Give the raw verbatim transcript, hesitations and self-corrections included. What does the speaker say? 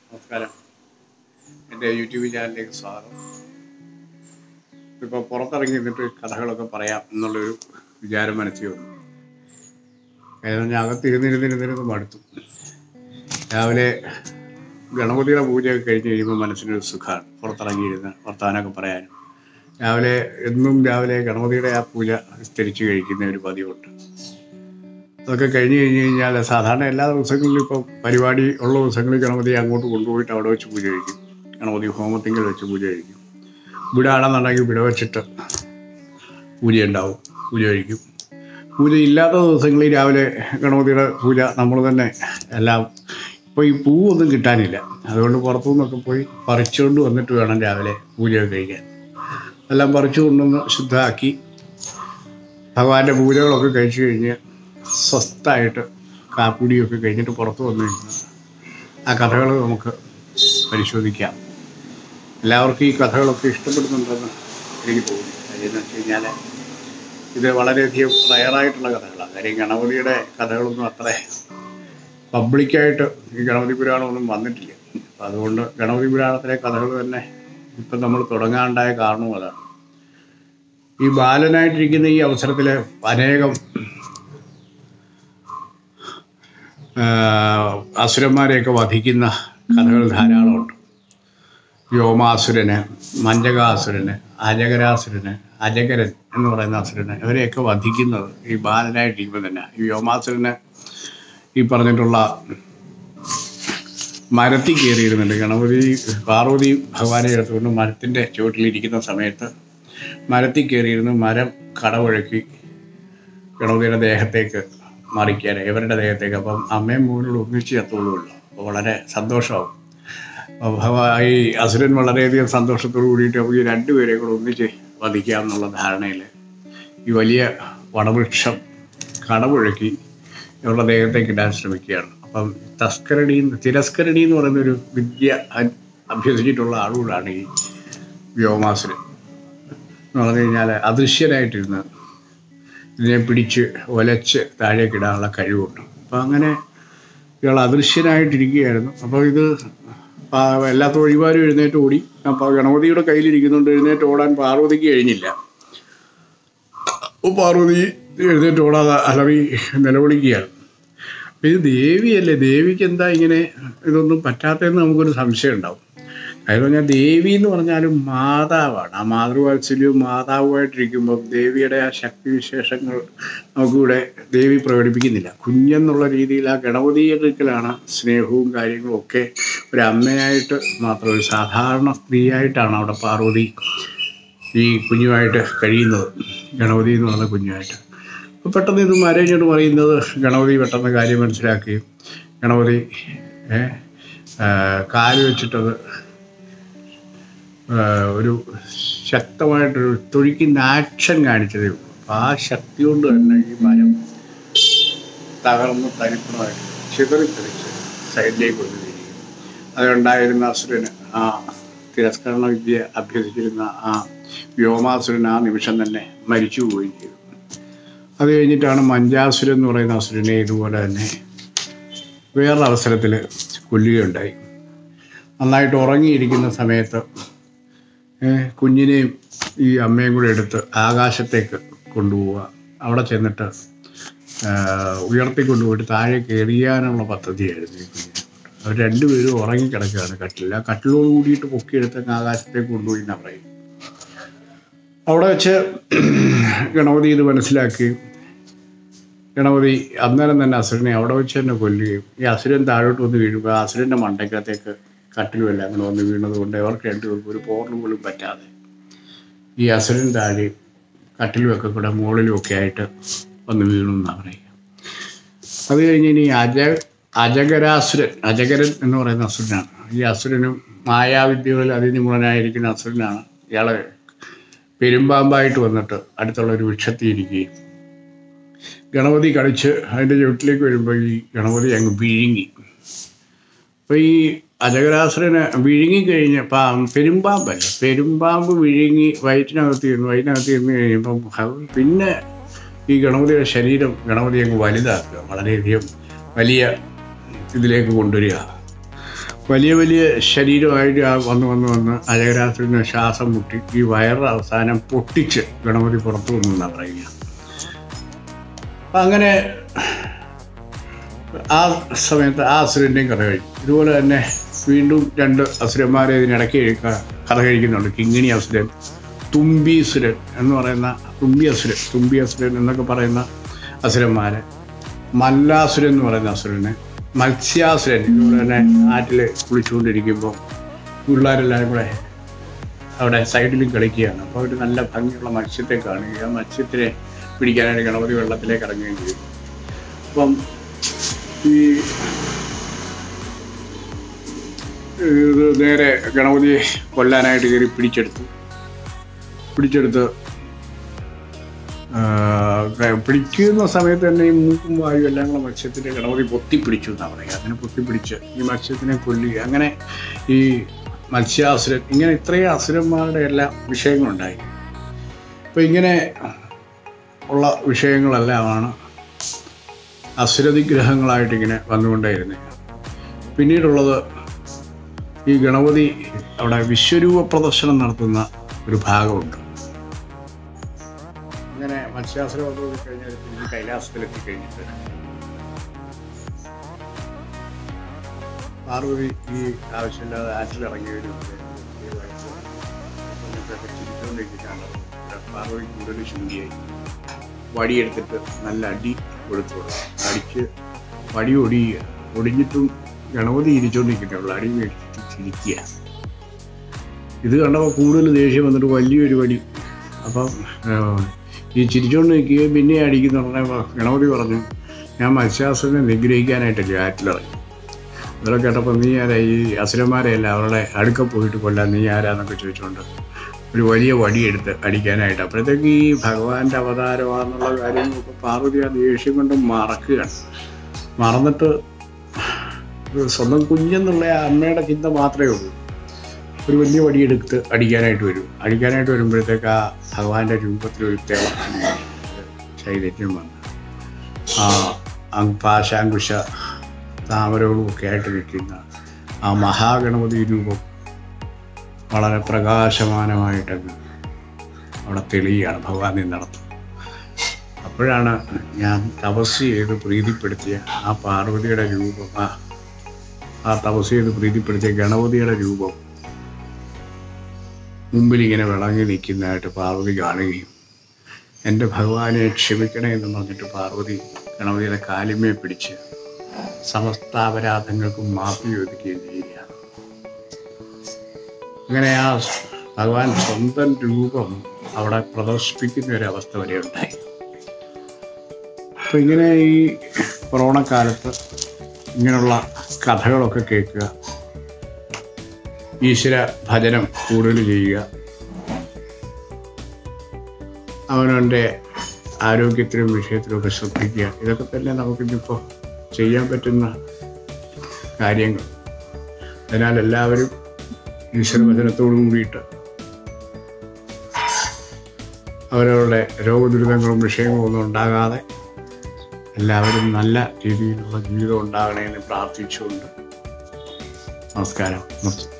നമസ്കാരം. എൻ്റെ യൂട്യൂബ് ചാനലിലേക്ക് സ്വാഗതം. ഇപ്പോൾ പുറത്തിറങ്ങി നിന്നിട്ട് കഥകളൊക്കെ പറയാം എന്നുള്ളൊരു വിചാരം മനസ്സിൽ വന്നു. കാരണം ഞാൻ അകത്തിരുന്നിരുന്നിരുന്നിരുന്ന് മടുത്തു. രാവിലെ ഗണപതിയുടെ പൂജയൊക്കെ കഴിഞ്ഞ് കഴിയുമ്പോൾ മനസ്സിനൊരു സുഖമാണ് പുറത്തിറങ്ങിയിരുന്ന് വർത്തമാനമൊക്കെ പറയാനും. രാവിലെ എന്നും രാവിലെ ഗണപതിയുടെ ആ പൂജ വിസ്തരിച്ച് കഴിക്കുന്ന ഒരു പതിവുണ്ട്. അതൊക്കെ കഴിഞ്ഞ് കഴിഞ്ഞ് കഴിഞ്ഞാൽ സാധാരണ എല്ലാ ദിവസങ്ങളിലും ഇപ്പം പരിപാടി ഉള്ള ദിവസങ്ങളിൽ ഗണപതിയെ അങ്ങോട്ട് കൊണ്ടുപോയിട്ട് അവിടെ വെച്ച് പൂജ കഴിക്കും. ഗണപതി ഹോമത്തിങ്കിൽ വെച്ച് പൂജ കഴിക്കും. ഇവിടെ ആണെന്നുണ്ടെങ്കിൽ ഇവിടെ വെച്ചിട്ട് പൂജയുണ്ടാവും, പൂജ കഴിക്കും. പൂജ ഇല്ലാത്ത ദിവസങ്ങളിൽ രാവിലെ ഗണപതിയുടെ പൂജ നമ്മൾ തന്നെ എല്ലാം. ഇപ്പോൾ ഈ പൂവൊന്നും കിട്ടാനില്ല, അതുകൊണ്ട് പുറത്തു നിന്നൊക്കെ പോയി പറിച്ചുകൊണ്ട് വന്നിട്ട് വേണം രാവിലെ പൂജയൊക്കെ കഴിക്കാൻ. എല്ലാം പറിച്ചു കൊണ്ടുവന്ന് ശുദ്ധമാക്കി ഭഗവാന്റെ പൂജകളൊക്കെ കഴിച്ചു കഴിഞ്ഞ് സ്വസ്ഥമായിട്ട് കാപ്പിടിയൊക്കെ കഴിഞ്ഞിട്ട് പുറത്ത് വന്നു കഴിഞ്ഞാൽ ആ കഥകൾ നമുക്ക് പരിശോധിക്കാം. എല്ലാവർക്കും ഈ കഥകളൊക്കെ ഇഷ്ടപ്പെടുന്നുണ്ടെന്ന് എനിക്ക് തോന്നി. കാര്യമെന്ന് വെച്ച് കഴിഞ്ഞാൽ ഇത് വളരെയധികം റയറായിട്ടുള്ള കഥകളാണ്. കാര്യം ഗണപതിയുടെ കഥകളൊന്നും അത്ര പബ്ലിക്കായിട്ട് ഈ ഗണപതി പുരാണമൊന്നും വന്നിട്ടില്ല. അപ്പം അതുകൊണ്ട് ഗണപതി പുരാണത്തിലെ കഥകൾ തന്നെ ഇപ്പം നമ്മൾ തുടങ്ങാണ്ടായ കാരണവും അതാണ്. ഈ ബാലനായിട്ടിരിക്കുന്ന ഈ അവസരത്തിൽ അനേകം അസുരന്മാരെയൊക്കെ വധിക്കുന്ന കഥകൾ ധാരാളമുണ്ട്. വ്യോമാസുരന്, മഞ്ചകാസുരന്, അജകരാസുരന്, അജകരൻ എന്ന് പറയുന്ന അസുരന്, ഇവരെയൊക്കെ വധിക്കുന്നത് ഈ ബാലനായിട്ടിരിക്കുമ്പോൾ തന്നെ. ഈ വ്യോമാസുരന് ഈ പറഞ്ഞിട്ടുള്ള മരത്തിൽ കയറിയിരുന്നുണ്ട്. ഗണപതി പാർവതി ഭഗവാനെ എടുത്തുകൊണ്ട് മരത്തിൻ്റെ ചുവട്ടിലിരിക്കുന്ന സമയത്ത് മരത്തിൽ കയറിയിരുന്ന് മരം കടപുഴക്കി ഗണപതിയുടെ ദേഹത്തേക്ക് മറിക്കാൻ, ഇവരുടെ ദേഹത്തേക്ക്. അപ്പം അമ്മയും മോനോട് ഒന്നിച്ച് ചത്തുള്ളൂല്ലോ. അപ്പോൾ വളരെ സന്തോഷമാവും. ഈ അസുരൻ വളരെയധികം സന്തോഷത്തോടു കൂടിയിട്ട് നമുക്ക് ഈ രണ്ടുപേരെ കൂടെ ഒന്നിച്ച് വധിക്കാം എന്നുള്ള ധാരണയിൽ ഈ വലിയ വടവൃക്ഷം കടപുഴക്കി ഇവരുടെ ദേഹത്തേക്ക് ഇടാൻ ശ്രമിക്കുകയാണ്. അപ്പം തസ്കരണി തിരസ്കരണി എന്ന് പറയുന്നൊരു വിദ്യ അഭ്യസിച്ചിട്ടുള്ള ആളുകളാണ് ഈ വ്യോമാസുരൻ എന്ന് പറഞ്ഞു കഴിഞ്ഞാൽ. അദൃശ്യനായിട്ടിരുന്ന് ഇതിനെ പിടിച്ച് ഒലച്ച് താഴേക്കിടാനുള്ള കഴിവുണ്ട്. അപ്പം അങ്ങനെ ഇയാൾ അദൃശ്യനായിട്ടിരിക്കുകയായിരുന്നു. അപ്പോൾ ഇത് എല്ലാത്ത വഴിപാരും എഴുന്നേറ്റ് ഓടി. അപ്പോൾ ഗണപതിയുടെ കയ്യിലിരിക്കുന്നുണ്ട്. എഴുന്നേറ്റ് ഓടാൻ പാർവതിക്ക് കഴിഞ്ഞില്ല. അപ്പോൾ പാർവതി എഴുന്നേറ്റ് ഓടാതെ അലറി നിലവിളിക്കുകയാണ്. അപ്പം ഇത് ദേവിയല്ലേ, ദേവിക്ക് എന്താ ഇങ്ങനെ ഇതൊന്നും പറ്റാത്തതെന്ന് നമുക്കൊരു സംശയം ഉണ്ടാവും. അതെന്ന് പറഞ്ഞാൽ ദേവി എന്ന് പറഞ്ഞാലും മാതാവാണ്. ആ മാതൃവാത്സല്യവും മാതാവുമായിട്ടിരിക്കുമ്പം ദേവിയുടെ ആ ശക്തിവിശേഷങ്ങൾ നമുക്കിവിടെ ദേവി പ്രകടിപ്പിക്കുന്നില്ല. കുഞ്ഞെന്നുള്ള രീതിയിൽ ആ ഗണപതിയെടുക്കലാണ് സ്നേഹവും കാര്യങ്ങളും ഒക്കെ. ഒരു അമ്മയായിട്ട് മാത്രം, ഒരു സാധാരണ സ്ത്രീയായിട്ടാണ് അവിടെ പാർവതി ഈ കുഞ്ഞുമായിട്ട് കഴിയുന്നത്, ഗണപതി എന്ന് പറഞ്ഞ കുഞ്ഞുമായിട്ട്. അപ്പോൾ പെട്ടെന്ന് ഇത് മരഞ്ഞിട്ട് പറയുന്നത് ഗണപതി പെട്ടെന്ന് കാര്യം മനസ്സിലാക്കുകയും ഗണപതി കാല് വെച്ചിട്ടത് ഒരു ശക്തമായിട്ടൊരു തൊഴിക്കുന്ന ആക്ഷൻ കാണിച്ചതേ ഉള്ളൂ. അപ്പം ആ ശക്തി കൊണ്ട് തന്നെ ഈ മരം തകർന്ന് തരിപ്പണമായിട്ട് ചിതറിത്തെറിച്ച് സൈഡിലേക്ക് കൊണ്ടുവരികയും അതുണ്ടായിരുന്ന അസുരന്, ആ തിരസ്കരണ വിദ്യ അഭ്യസിച്ചിരുന്ന ആ വ്യോമാസുരൻ ആ നിമിഷം തന്നെ മരിച്ചു പോവുകയും ചെയ്തു. അത് കഴിഞ്ഞിട്ടാണ് മഞ്ചാസുരൻ എന്ന് പറയുന്ന അസുരനെ ഇതുപോലെ തന്നെ വേറൊരു അവസരത്തിൽ കൊല്ലുകയുണ്ടായി. നന്നായിട്ട് ഉറങ്ങിയിരിക്കുന്ന സമയത്ത് കുഞ്ഞിനെയും ഈ അമ്മയും കൂടെ എടുത്ത് ആകാശത്തേക്ക് കൊണ്ടുപോവുക. അവിടെ ചെന്നിട്ട് ഉയർത്തിക്കൊണ്ടുപോയിട്ട് താഴേക്ക് എറിയാനുള്ള പദ്ധതിയായിരുന്നു ഈ കുഞ്ഞിനെ. അവർ രണ്ടുപേരും ഉറങ്ങിക്കിടക്കുകയാണ് കട്ടിലിൽ. ആ കട്ടിലോട് കൂടിയിട്ട് പൊക്കിയെടുത്ത് ആകാശത്തേക്ക് കൊണ്ടുപോയി എന്നാണ് പറയും. അവിടെ വെച്ച് ഗണപതി ഇത് മനസ്സിലാക്കുകയും ഗണപതി അന്നേരം തന്നെ അസുരനെ അവിടെ വെച്ച് തന്നെ കൊല്ലുകയും ഈ അസുരൻ താഴോട്ട് വന്ന് വീഴുമ്പോൾ ആ അസുരൻ്റെ മണ്ടയ്ക്കകത്തേക്ക് കട്ടിലുമല്ല അങ്ങനെ വന്ന് വീണത് കൊണ്ട് അവർക്ക് രണ്ടുപേർക്കും ഒരു പോർണം പോലും പറ്റാതെ ഈ അസുരൻ താഴെ കട്ടിലുമൊക്കെ കൂടെ മുകളിലുമൊക്കെ ആയിട്ട് വന്ന് വീണു എന്നാണ് പറയുക. അത് കഴിഞ്ഞ് ഇനി അജ അജകരാസുരൻ അജകരൻ എന്ന് പറയുന്ന അസുരനാണ്. ഈ അസുരനും മായാവിദ്യകളിൽ അതിനിപുണനായിരിക്കുന്ന അസുരനാണ്. ഇയാൾ പെരുമ്പാമ്പായിട്ട് വന്നിട്ട് അടുത്തുള്ള ഒരു വൃക്ഷത്തിയിരിക്കുകയും ഗണപതി കളിച്ച് അതിൻ്റെ ചുവട്ടിലേക്ക് വരുമ്പോൾ ഈ ഗണപതി അങ്ങ് വിഴുങ്ങി. അപ്പോൾ ഈ അജകരാസുരന് വിഴുങ്ങിക്കഴിഞ്ഞ് പാ പെരുമ്പാമ്പല്ല പെരുമ്പാമ്പ് വിഴുങ്ങി വയറ്റിനകത്ത് ഇരുന്നു. വയറ്റിനകത്ത് ഇരുന്ന് കഴിയുമ്പം പിന്നെ ഈ ഗണപതിയുടെ ശരീരം ഗണപതി അങ്ങ് വലുതാക്കുക, വളരെയധികം വലിയ ഇതിലേക്ക് കൊണ്ടുവരിക. വലിയ വലിയ ശരീരമായിട്ട് വന്ന് വന്ന് വന്ന് അജഗരാസുരന് ശ്വാസം മുട്ടി ഈ വയറ് അവസാനം പൊട്ടിച്ച് ഗണപതി പുറത്തു വന്നെന്നാണ് പറയുക. അപ്പം അങ്ങനെ ആ സമയത്ത് ആ അസുരൻ്റെയും കഥ കഴിക്കും. ഇതുപോലെ തന്നെ വീണ്ടും രണ്ട് അസുരന്മാരെ ഇതിനിടയ്ക്ക് കഥ കഴിക്കുന്നുണ്ട്. കിങ്ങിണി അസുരൻ, തുമ്പീസുരൻ എന്ന് പറയുന്ന തുമ്പി അസുരൻ തുമ്പി അസുരൻ എന്നൊക്കെ പറയുന്ന അസുരന്മാരെ, മല്ലാസുരൻ എന്ന് പറയുന്ന അസുരനെ, മത്സ്യാസുരൻ ഇതുപോലെ തന്നെ ആറ്റിൽ കുളിച്ചുകൊണ്ടിരിക്കുമ്പോൾ പിള്ളേരെല്ലാവരും കൂടെ അവിടെ സൈഡിലും കളിക്കുകയാണ്. അപ്പോൾ അവർ നല്ല ഭംഗിയുള്ള മത്സ്യത്തെ കാണുകയും ആ മത്സ്യത്തിനെ പിടിക്കാനായിട്ട് ഗണപതി വെള്ളത്തിലേക്ക് ഇറങ്ങുകയും ചെയ്യും. അപ്പം ഈ ഇത് നേരെ ഗണപതിയെ കൊല്ലാനായിട്ട് കയറി പിടിച്ചെടുത്തു പിടിച്ചെടുത്ത് പിടിക്കുന്ന സമയത്ത് തന്നെ ഈ മൂക്കും വായു എല്ലാം കൂടെ മത്സ്യത്തിൻ്റെ ഗണപതി പൊത്തിപ്പിടിച്ചു എന്നാണ് പറയുക. അങ്ങനെ പൊത്തിപ്പിടിച്ച് ഈ മത്സ്യത്തിനെ കൊല്ലുക. അങ്ങനെ ഈ മത്സ്യാസുരൻ, ഇങ്ങനെ ഇത്രയും അസുരന്മാരുടെ എല്ലാം വിഷയങ്ങളുണ്ടായി. അപ്പോൾ ഇങ്ങനെ ഉള്ള വിഷയങ്ങളെല്ലാമാണ് അസുരതിഗ്രഹങ്ങളായിട്ടിങ്ങനെ വന്നുകൊണ്ടേയിരുന്നത്. പിന്നീടുള്ളത് ഈ ഗണപതി അവിടെ വിശ്വരൂപ പ്രദർശനം നടത്തുന്ന ഒരു ഭാഗമുണ്ട്. ഇങ്ങനെ മത്സ്യാസുരം വന്നു കഴിഞ്ഞാൽ പിന്നെ കൈലാസത്തിലെത്തി കഴിഞ്ഞിട്ട് പാർവതി ഈ ആവശ്യമില്ലാതെ ആറ്റിലിറങ്ങി വരും. ചിരിച്ചുകൊണ്ടിരിക്കുകയാണ്. പാർവതി കൂടുതൽ ശുദ്ധിയായി വടിയെടുത്തിട്ട് നല്ല അടി കൊടുത്തു കൊടുക്കും. അടിച്ച് വടി ഒടിയുക. ഒടിഞ്ഞിട്ടും ഗണപതി ഇരിച്ചുകൊണ്ടിരിക്കുന്നുള്ളൂ. അടി മേടിച്ചിട്ട് ചിരിക്കുക. ഇത് കണ്ടപ്പോൾ കൂടുതൽ ദേഷ്യം വന്നിട്ട് വലിയൊരു വടി. അപ്പം ഈ ചിരിച്ചുകൊണ്ട് നിൽക്കുകയും പിന്നെ അടിക്കുന്ന പറഞ്ഞപ്പോൾ ഗണപതി പറഞ്ഞു, ഞാൻ മത്സ്യാസുരനെ നിഗ്രഹിക്കാനായിട്ടല്ലേ ആറ്റിലിറങ്ങി. ഇതൊക്കെ കേട്ടപ്പോൾ നീ ആരാ, ഈ അസുരന്മാരെയല്ല അവരുടെ അടുക്ക പോയിട്ട് കൊല്ലാൻ നീ ആരാന്നൊക്കെ ചോദിച്ചുകൊണ്ട് ഒരു വലിയ വടിയെടുത്ത് അടിക്കാനായിട്ട്. അപ്പോഴത്തേക്ക് ഈ ഭഗവാന്റെ അവതാരമാണെന്നുള്ള കാര്യങ്ങളൊക്കെ പാർവതി ആ ദേഷ്യം കൊണ്ട് മറക്കുകയാണ്. മറന്നിട്ട് സ്വന്തം കുഞ്ഞെന്നുള്ള ആ അമ്മയുടെ ചിന്ത മാത്രമേ ഉള്ളൂ. ഒരു വലിയ വടിയെടുത്ത് അടിക്കാനായിട്ട് വരും. അടിക്കാനായിട്ട് വരുമ്പോഴത്തേക്ക് ആ ഭഗവാന്റെ രൂപത്തിലൊരു തിളക്കം ചൈതന്യം വന്ന് ആ പാശാങ്കുശ താമരകളുമൊക്കെ ആയിട്ട് നിൽക്കുന്ന ആ മഹാഗണപതി രൂപം വളരെ പ്രകാശമാനമായിട്ടങ്ങ് അവിടെ തെളിയുകയാണ്. ഭഗവാൻ നടത്തും. അപ്പോഴാണ് ഞാൻ തപസ് ചെയ്ത് പ്രീതിപ്പെടുത്തിയ ആ പാർവതിയുടെ രൂപം, ആ ആ തപസ് ചെയ്ത് പ്രീതിപ്പെടുത്തിയ ഗണപതിയുടെ രൂപം മുമ്പിലിങ്ങനെ വിളങ്ങി നിൽക്കുന്നതായിട്ട് പാർവതി കാണുകയും എൻ്റെ ഭഗവാനെ ക്ഷമിക്കണേ എന്ന് പറഞ്ഞിട്ട് പാർവതി ഗണപതിയുടെ കാലിന്മേൽ പിടിച്ച് സമസ്ത അപരാധങ്ങൾക്കും മാപ്പി ചോദിക്കുകയും ചെയ്യുകയാണ്. അങ്ങനെ ആ ഭഗവാൻ സ്വന്തം രൂപം അവിടെ പ്രദർശിപ്പിക്കുന്ന ഒരവസ്ഥ വരെ ഉണ്ടായി. അപ്പോൾ ഇങ്ങനെ ഈ കൊറോണ കാലത്ത് ഇങ്ങനെയുള്ള കഥകളൊക്കെ കേൾക്കുക, ഈശ്വര ഭജനം കൂടുതൽ ചെയ്യുക, അവനവൻ്റെ ആരോഗ്യത്തിനും വിഷയത്തിലുമൊക്കെ ശ്രദ്ധിക്കുക. ഇതൊക്കെ തന്നെ നമുക്കിന്നിപ്പോൾ ചെയ്യാൻ പറ്റുന്ന കാര്യങ്ങൾ. അതിനാൽ എല്ലാവരും ഈശ്വരഭജനത്തോടു കൂടിയിട്ട് അവരവരുടെ രോഗദുരിതങ്ങളും വിഷയങ്ങളും ഒന്നും ഉണ്ടാകാതെ എല്ലാവരും നല്ല രീതിയിലുള്ള ജീവിതം ഉണ്ടാകണമെന്ന് പ്രാർത്ഥിച്ചുകൊണ്ട് നമസ്കാരം.